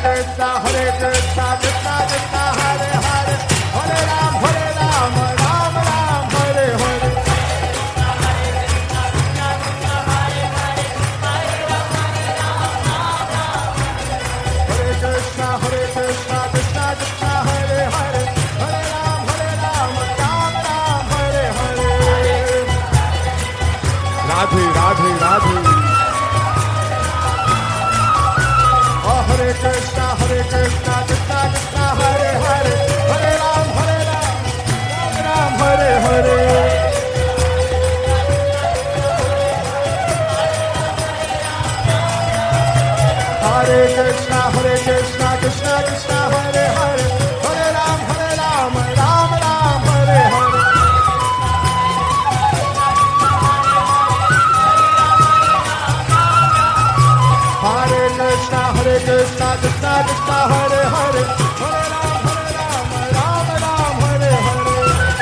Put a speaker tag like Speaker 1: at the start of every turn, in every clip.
Speaker 1: Krishna Krishna Krishna Hare Hare Hare Ram Ram Ram Hare Hare Krishna Krishna Krishna Hare Hare Hare Ram Ram Ram Hare Hare Radhe Radhe Radhe Hare Krishna Krishna Krishna Hare Hare Hare Ram Ram Hare Hare Hare Krishna Krishna Krishna Hare Hare Hare Ram Ram Hare Hare Hare Krishna Krishna Krishna Hare Hare Hare Ram Ram Hare Hare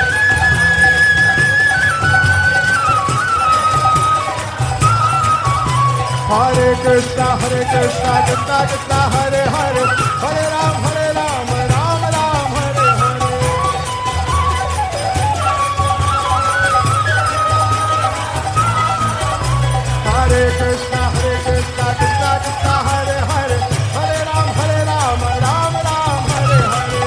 Speaker 1: Hare Krishna Krishna Krishna Hare Hare Hare Ram Ram Hare Hare Hare Krishna Krishna Krishna Hare Hare Hare Ram Ram Hare Hare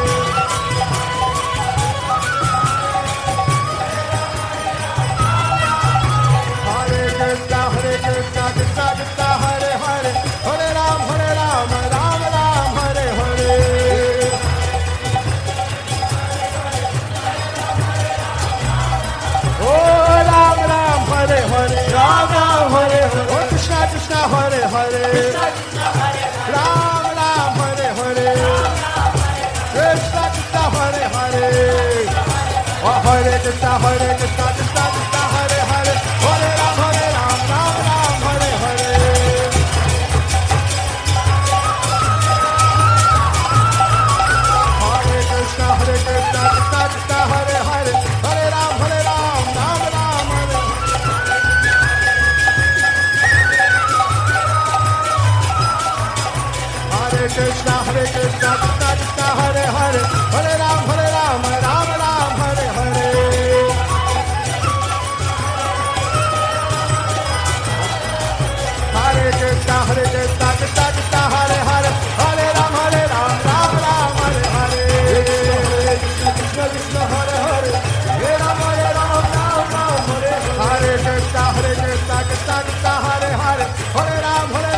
Speaker 1: Hare Krishna Krishna Krishna Hare Hare Hare Ram Ram Hare Hare Oh Ram Ram Hare Hare Ram Ram Hare Hare Oh Krishna Krishna Hare Hare Ram Ram Hare Hare Krishna Krishna Hare Hare Oh Hare Krishna Krishna Krishna Hare Hare Hare Ram Ram Hare Hare Hare Krishna Krishna Krishna Hare Hare Hare Ram Hare Hare Krishna Krishna Krishna Hare Hare Hare Ram Ram Hare Hare Hare Krishna Krishna Krishna Hare Hare Hare Ram Ram Hare Hare Krishna Krishna Hare Hare Hare Ram Hare Hare Krishna Krishna Krishna Hare Hare Hare Ram Hare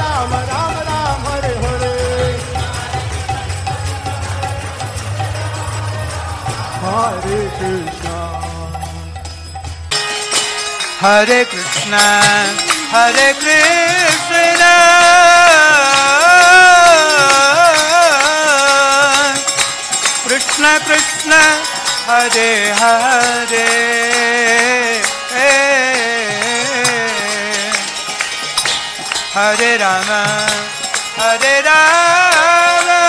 Speaker 2: Hare Krishna Hare Krishna Krishna Krishna Hare Hare Hare Rama Hare Rama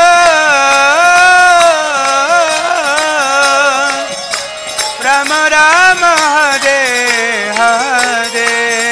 Speaker 2: Rama Rama Hare Hare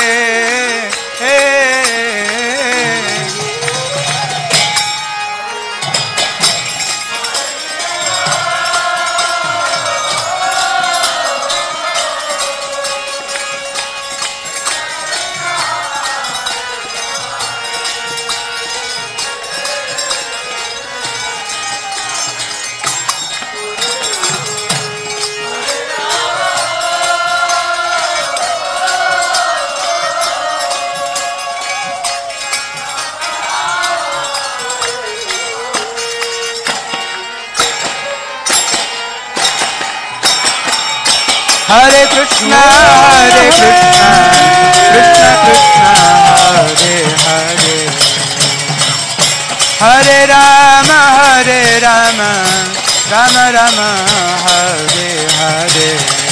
Speaker 2: Hare Krishna Krishna Krishna Hare Hare Hare Rama Rama Rama Hare Hare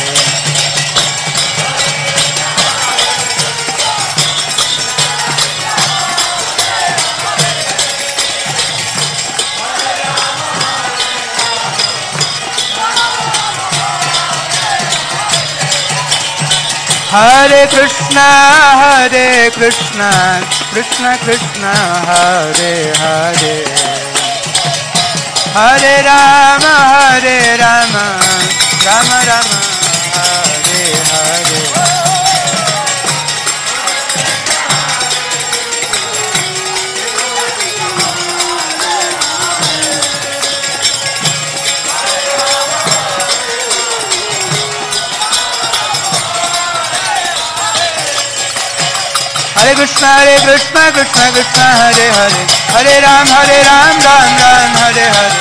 Speaker 2: Hare Krishna Krishna Krishna Hare Hare Hare Rama, Rama Rama, Hare Hare. Hare Krishna, Krishna Krishna, Hare Hare, Hare Ram, Ram Ram, Hare Hare.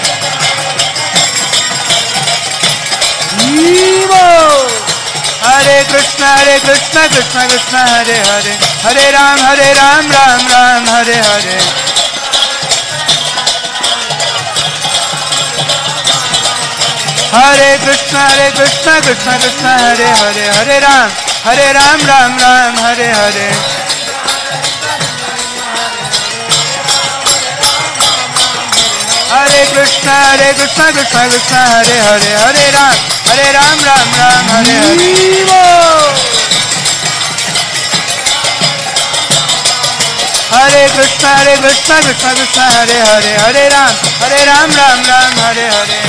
Speaker 2: Hare Krishna, Krishna Krishna, Hare Hare, Hare Ram, Ram Ram, Hare Hare. Hare Krishna, Krishna Krishna, Hare Hare, Hare Ram, Ram Ram, Hare Hare. Hare Krishna, Krishna Krishna, Hare Hare, Hare Ram, Ram Ram, Hare Hare. Hare Krishna, Krishna Krishna, Hare Hare, Hare Ram, Ram Ram, Hare Hare.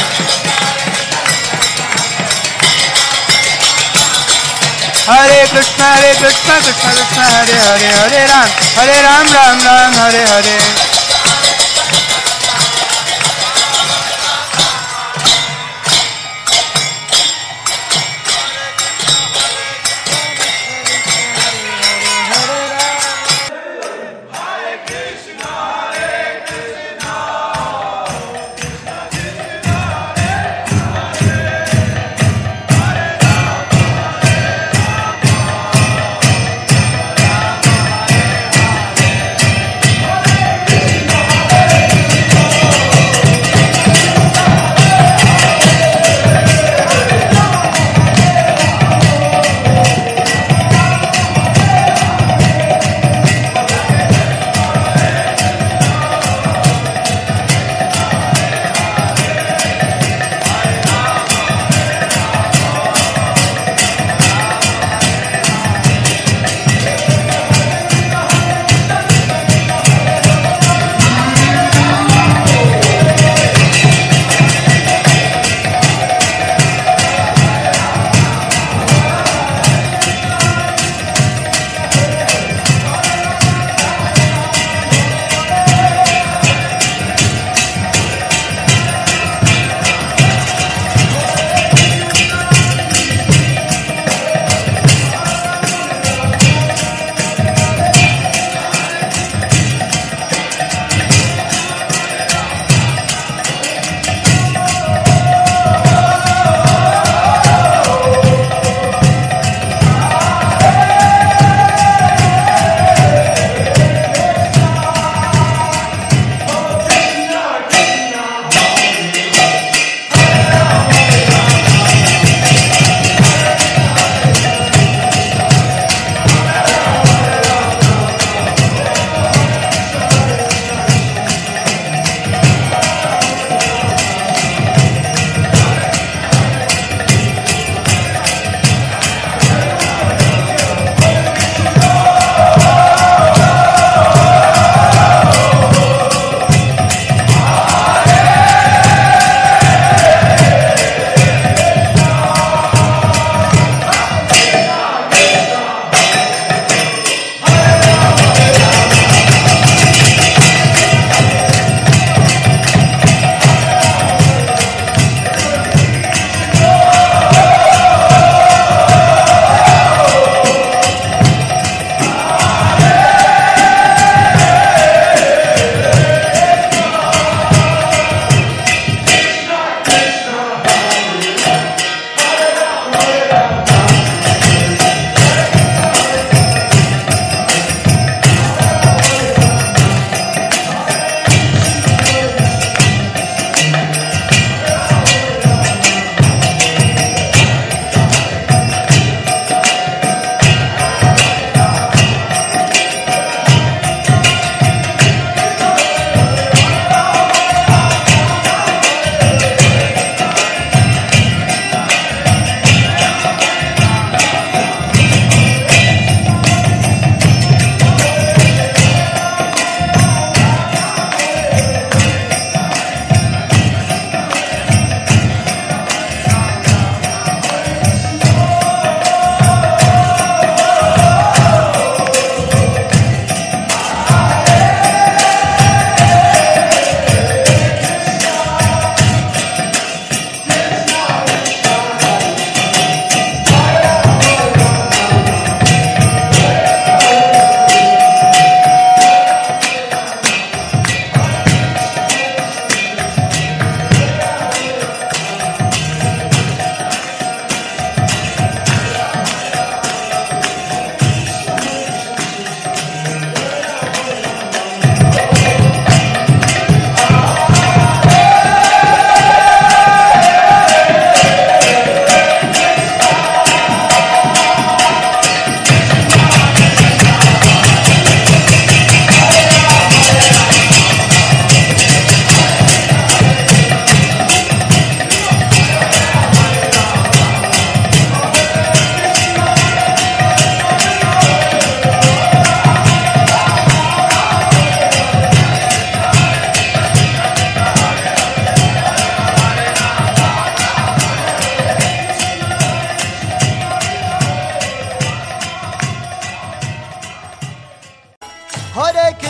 Speaker 2: Hare Krishna, Krishna Krishna, Hare Hare, Hare Ram, Ram Ram, Hare Hare.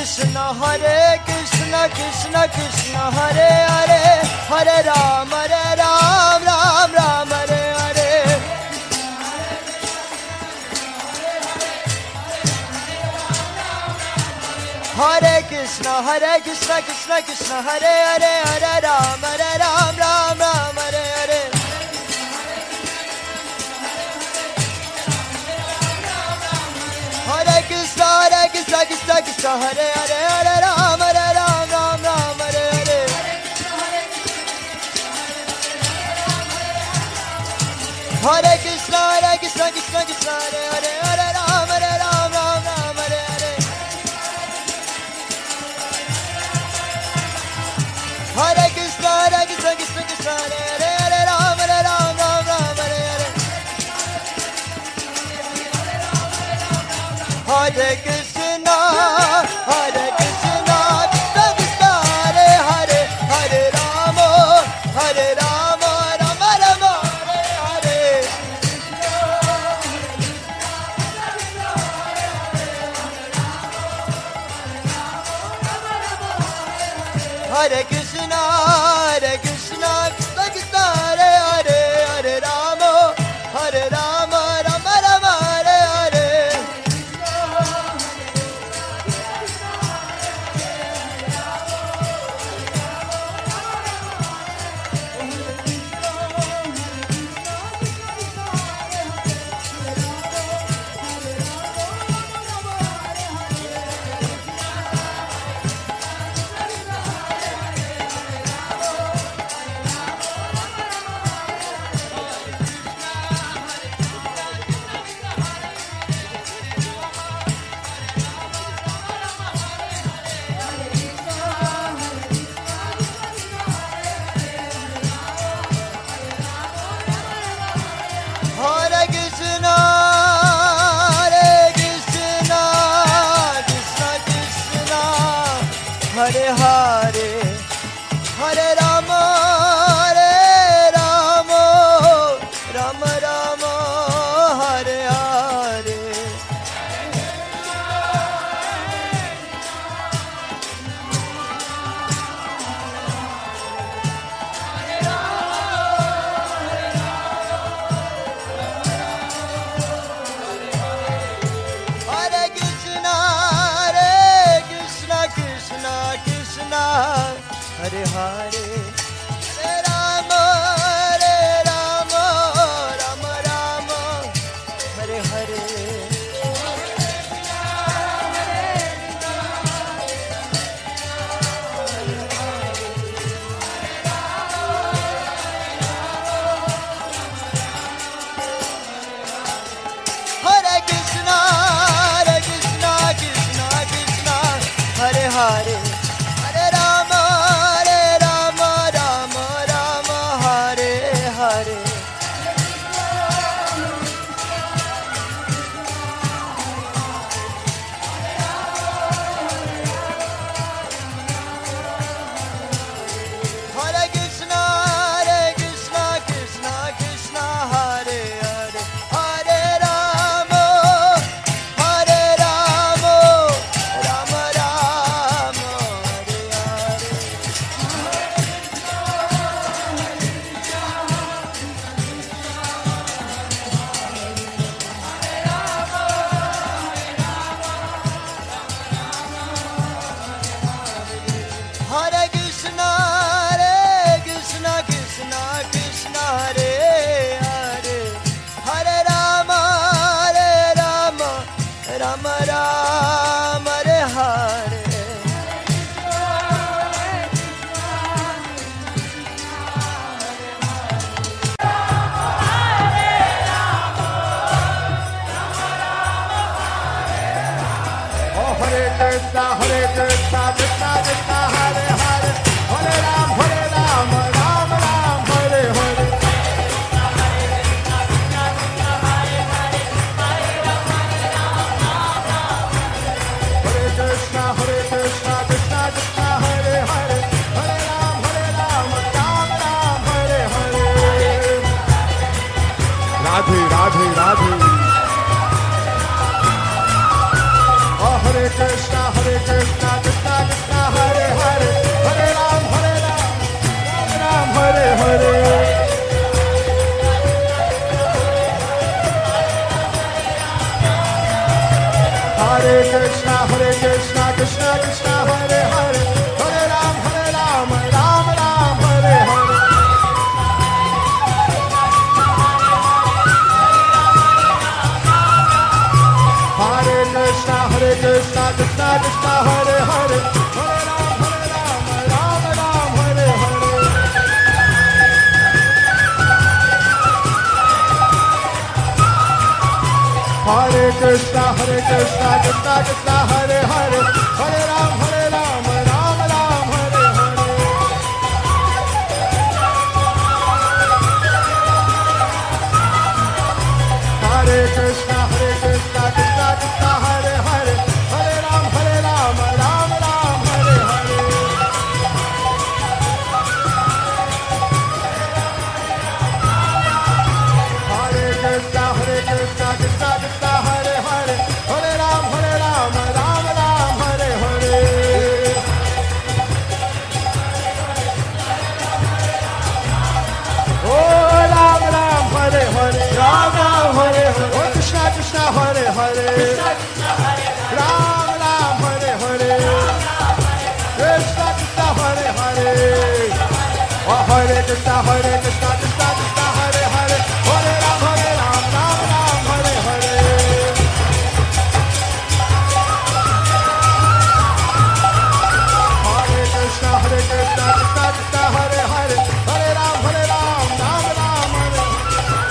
Speaker 3: Krishna Krishna Krishna Hare Hare Hare Ram Ram Ram Hare Hare Hare Krishna Krishna Krishna Hare Hare Hare Ram Ram Ram Hare Hare Hare Krishna Krishna Krishna Hare Hare Hare Ram Ram Hare Hare Hare Krishna Krishna Krishna Hare Hare Hare Ram Ram Hare Hare Hare Krishna Krishna Krishna Hare Hare Hare Ram Ram Hare Hare Hare Krishna Krishna Krishna Hare Hare Hare Rama Rama Rama Hare Hare Hare Krishna Krishna Krishna Hare Hare Hare Rama Rama Rama Hare Hare Hare Krishna Krishna Krishna Hare Hare Hare Rama Rama Rama Hare Hare Hare Krishna Krishna Krishna Hare Hare Hare Rama Rama Rama Hare Hare Hare Krishna Krishna Krishna Hare Hare Hare Rama Rama Rama Hare Hare Hare Krishna Krishna Krishna Hare Hare Hare Rama Rama Rama Hare Hare Hare Krishna Krishna Krishna Hare Hare Hare Rama Rama Rama Hare Hare
Speaker 1: Oh Hare Krishna Krishna Krishna Hare Hare Hare Ram Ram Ram Hare Hare Hare Krishna Krishna Krishna Hare Hare Hare Ram Ram Hare Hare Radhe Radhe Radhe Oh Hare Krishna Krishna Hare Krishna, Krishna Krishna, Hare Hare, Hare Ram, Ram Ram, Hare Hare. Hare Krishna, Krishna Krishna, Hare Hare, Hare Ram, Ram Ram, Hare Hare. Hare Krishna, Krishna Krishna, Hare Hare, Hare Ram, Ram Ram, Hare Hare. Hare Krishna, Krishna Krishna, Hare Hare, Hare Ram, Ram Ram, Hare Hare. Hare Krishna, Krishna Krishna, Hare Hare, Hare Ram, Ram Ram, Hare Hare. Oh Ram Ram, Hare Hare, Ram Ram, Hare Hare. Oh Krishna Krishna, Hare Hare, Ram Ram, Hare Hare, Krishna Krishna, Hare Hare. Oh Hare Krishna, Krishna Krishna, Hare Hare, Hare Ram, Ram Ram, Hare Hare. Hare Krishna, Krishna Krishna, Hare Hare, Hare Ram, Ram Ram, Hare Hare.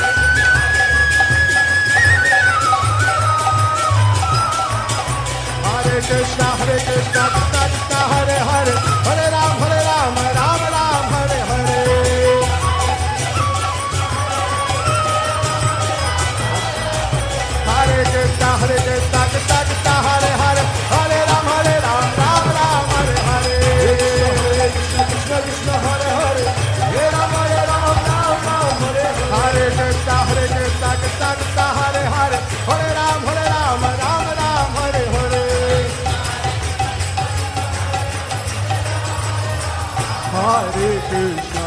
Speaker 1: Hare Krishna, Krishna Krishna, Hare Hare, Hare Ram, Ram Ram, Hare Hare. Hare Krishna, Krishna Krishna, Hare Hare, Hare Ram, Ram Ram, Hare Hare. Krishna Krishna, Hare Hare, Hare Ram, Ram Ram, Hare Hare. Hare Krishna, Krishna Krishna, Hare Hare, Hare Ram, Ram Ram, Hare Hare. Hare Krishna.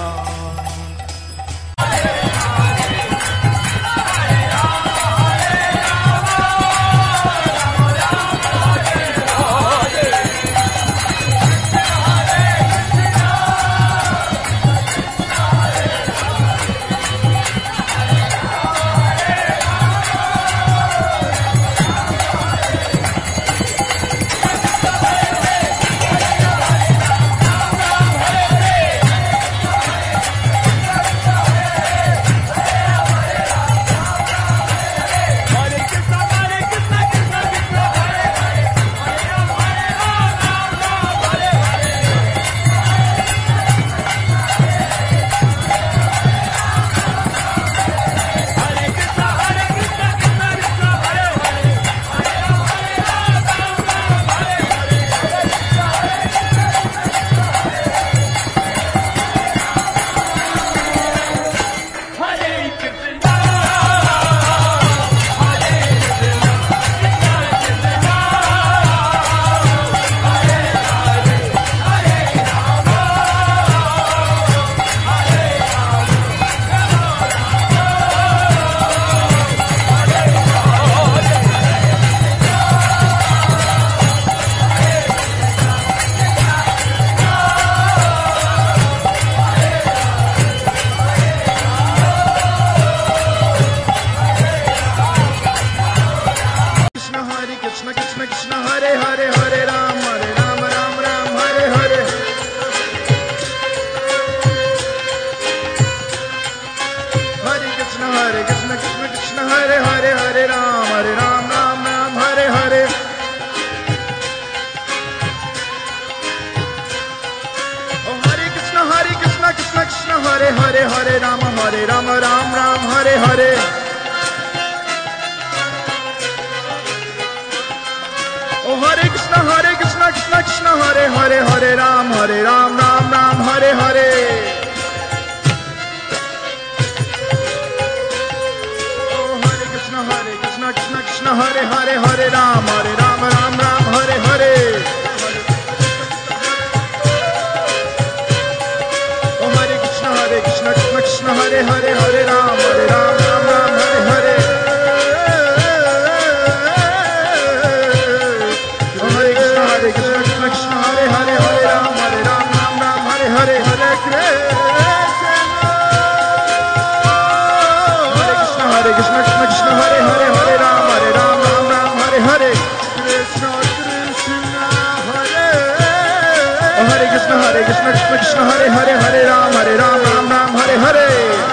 Speaker 1: Krishna Hare Hare Hare Ram Ram Ram Hare Hare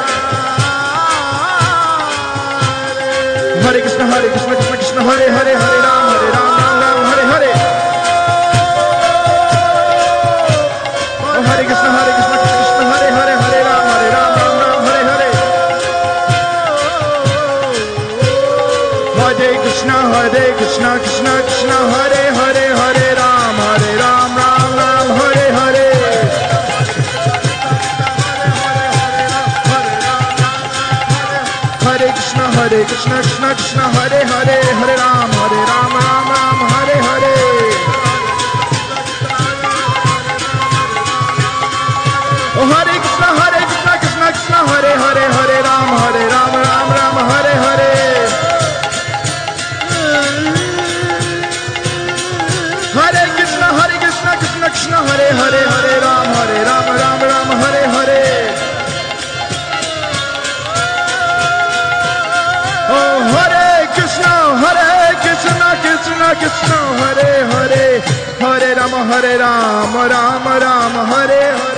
Speaker 1: Hare Krishna Krishna Krishna Hare Hare Hare Ram Ram Hare Hare Oh Hare Krishna Krishna Hare Hare Hare Ram Ram Hare Hare Hare Krishna Krishna Krishna Hare Hare Hare Ram Ram Hare Hare Hare Krishna Krishna Krishna Hare Hare Hare Ram Ram Hare Hare Oh Hare Krishna Krishna Krishna Hare Hare Hare Ram Ram Hare Hare Hare Krishna Krishna Krishna Hare Hare Hare Ram Ram Hare Hare Oh Hare Krishna Krishna Krishna Hare Hare Hare Ram Ram Hare Hare